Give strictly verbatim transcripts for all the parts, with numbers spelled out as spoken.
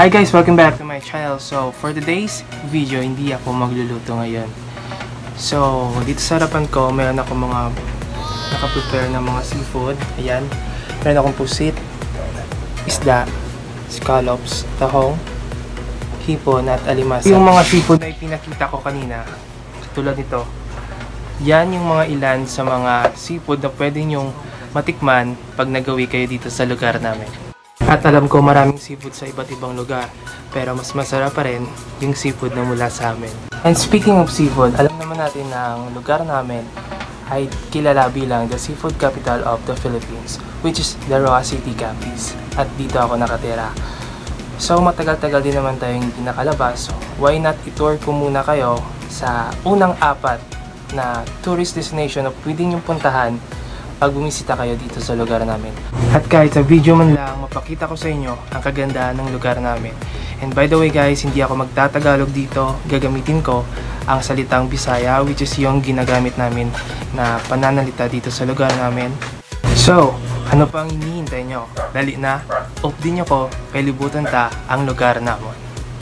Hi guys! Welcome back to my channel. So, for today's video, hindi ako magluluto ngayon. So, dito sa harapan ko, meron ako mga nakaprepare na mga seafood. Ayan. Meron akong pusit, isda, scallops, tahong, hipon at alimasag. Yung mga seafood na ipinakita ko kanina, tulad nito, yan yung mga ilan sa mga seafood na pwede nyong matikman pag nagawi kayo dito sa lugar namin. At alam ko maraming seafood sa iba't ibang lugar, pero mas masarap pa rin yung seafood na mula sa amin. And speaking of seafood, alam naman natin na ang lugar namin ay kilala bilang the seafood capital of the Philippines, which is the Roa City, Capiz. At dito ako nakatira. So matagal-tagal din naman tayo hindi nakalabas, so why not itour ko muna kayo sa unang apat na tourist destination na pwede niyong puntahan pag bumisita kayo dito sa lugar namin. At kahit sa video man lang, mapakita ko sa inyo ang kagandahan ng lugar namin. And by the way guys, hindi ako magtatagalog dito. Gagamitin ko ang salitang Bisaya, which is yung ginagamit namin na pananalita dito sa lugar namin. So, ano pang hinihintay nyo? Dali na, off din nyo ko, kay libutan ta ang lugar namin.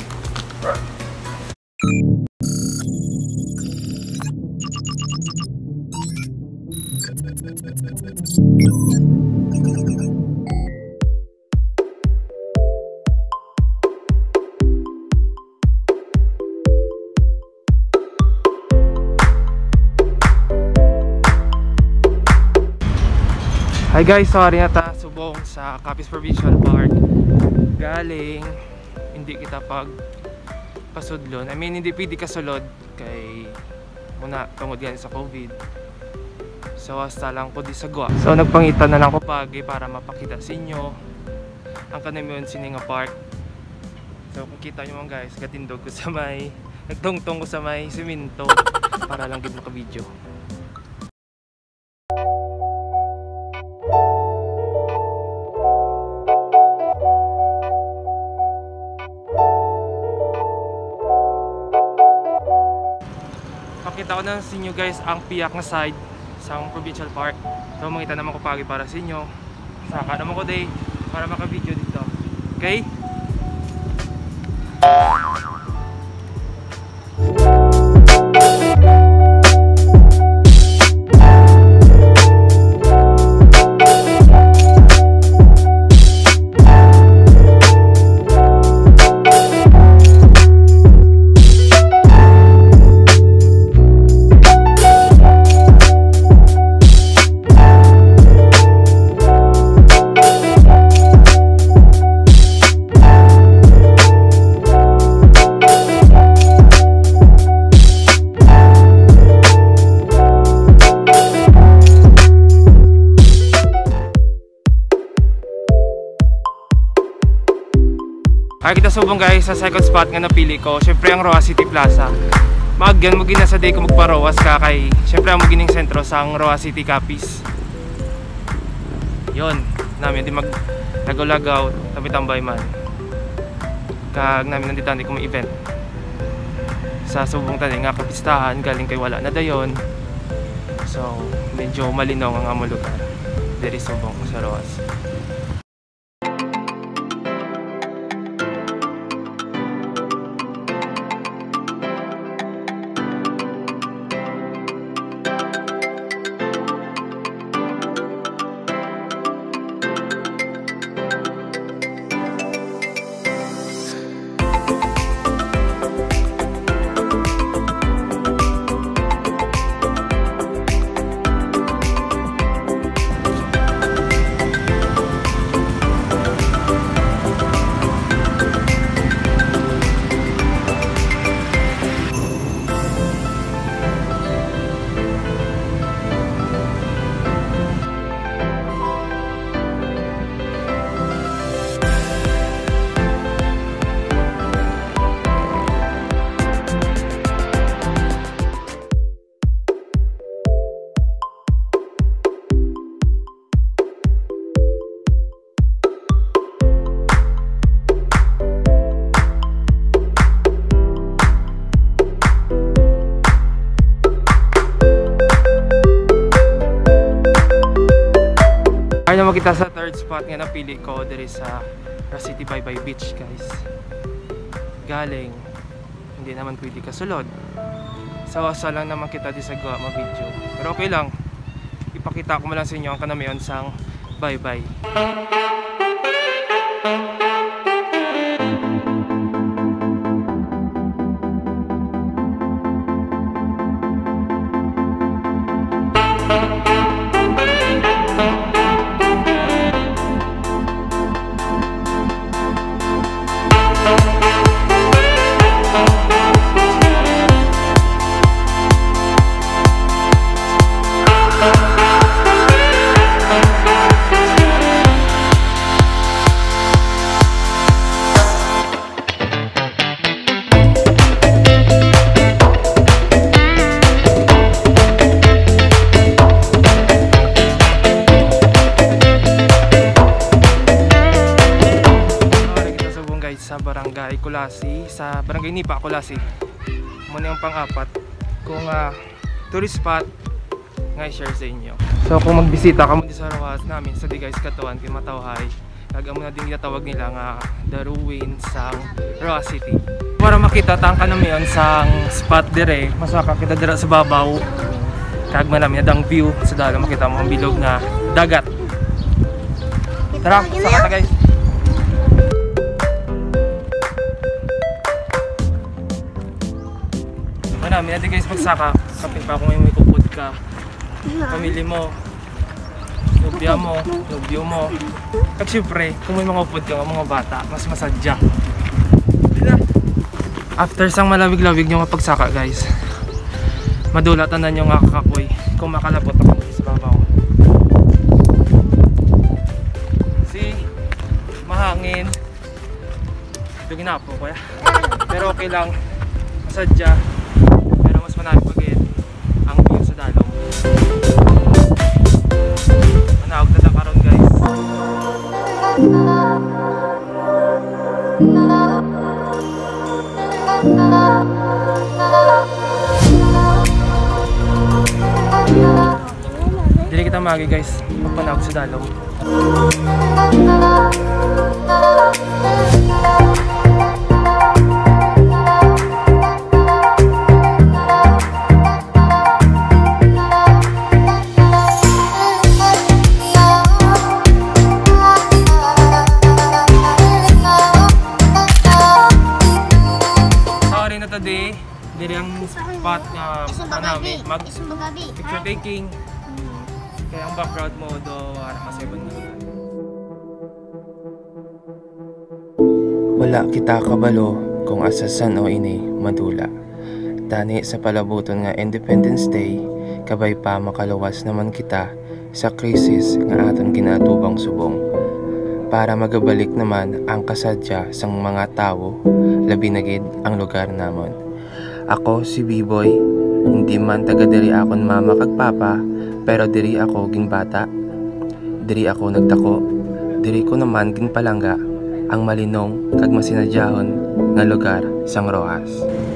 Hi guys, sorry na ta subong sa Capiz Provincial Park. Galing hindi kita pag pasudlon. I mean hindi pwede kasulod kay muna tungod yan sa COVID. So hasta lang ko di sagwa. So nagpangitan na lang ko pagi para mapakita sa inyo ang kanamiyon sininga park. So kung kita nyo mga guys, gatindog ko sa may nagtungtong ko sa may simento para lang gid maka-video. Pakita ko na sa inyo guys ang piyak na side sa Provincial Park. So makita naman ko pagi para sa inyo. Saka naman ko day para maka-video dito. Okay? Ay kita subong guys sa second spot nga napili ko. Syempre ang Roa City Plaza. Magyan mo gina sa day ko magparowas ka kay syempre ang magining sentro sa Roa City, Capiz. Yon, namin di mag lagaw-lagaw, tambay-tambay man. Kag namin nandito hindi ko may event. Sa subong tani nga kapistahan galing kay wala na dayon. So, medyo malinaw ang amo lugar. Diri subong sa Roas. Ay naman kita sa third spot nga napili ko, there is sa Roa City Bye Bye Beach guys. galing. Hindi naman pwede kasulod. Sawa-sawa lang naman kita di sa gawa ma video. Pero okay lang. Ipakita ko mo lang sa inyo ang kanamiyon sang bye-bye. Sa barangay Kulasi, sa barangay Nipa, Kulasi. Muna yung pang-apat kung uh, tourist spot nga i-share sa inyo. So kung magbisita ka mo di sa Rojas namin sa di guys katawan kay Matawhay, kaga mo na din ginatawag nila nga the ruins sang Rojas City. Para makita tang kanamiyon sang spot dire, masaka kita dira sa babaw. Kag man namin adang view sa dalo makita mo ang bilog nga dagat. Tara, saka ta guys. Namin natin guys magsaka kapit pa kung may kupod ka pamilya mo, nobya mo, nobyo mo at syempre kung may mga upod ka mga bata mas masadya. After sang malawig-lawig nyo mapagsaka guys, madulatan na nyo nga kakakoy kung makalabot ako sa babaw. See, mahangin ito ginapo ko ya, pero okay lang, masadya. Mas manami pagin ang view sa dalong. Manawag na karon guys. Dili kita magi guys magpanawag sa dalong. Today, diri ang spot nga manami mag picture taking. Kaya ang background mo do ara masayban mo. Wala kita kabalo kung asasan o ini madula. Tani sa palabuton nga Independence Day, kabay pa makaluwas naman kita sa krisis nga aton ginatubang subong. Para magabalik naman ang kasadya sang mga tao, labi na gid ang lugar namon. Ako si B-Boy, hindi man taga diri akon mama kag papa, pero diri ako ging bata. Diri ako nagdako, diri ko naman ging palangga ang malinong kag masinadyahon nga lugar sang Rojas.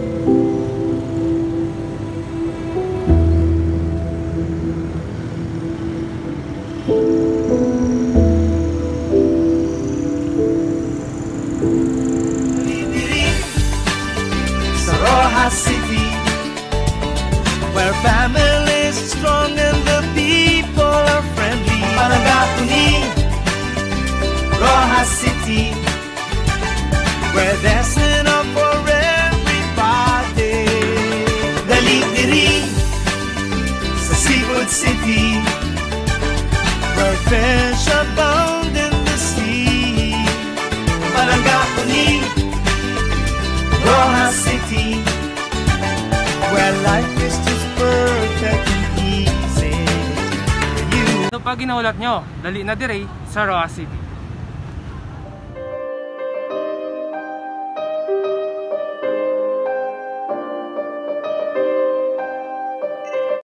City, where family is strong and the people are friendly. Parangapuni, Rojas City, where there's enough for everybody. Dali-diri sa Seafood City, where fish abound in the sea. Parangapuni, Rojas City, where life is just perfect and easy for you. So pag ginaulat nyo, dali na dire sa Rojas City.